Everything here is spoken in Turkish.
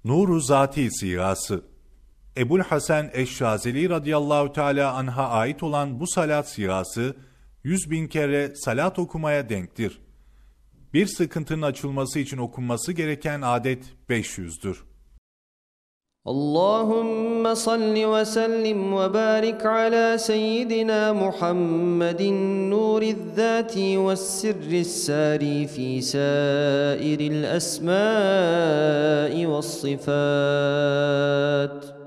Nur-u Zati sigası. Ebul Hasan Eşşazeli radıyallahu teala anha ait olan bu salat sigası 100.000 kere salat okumaya denktir. Bir sıkıntının açılması için okunması gereken adet 500'dür. Allahümme salli ve sellim ve barik ala seyyidina Muhammedin nuriz zati ve sirris sari fi sairil esmai ve sıfat.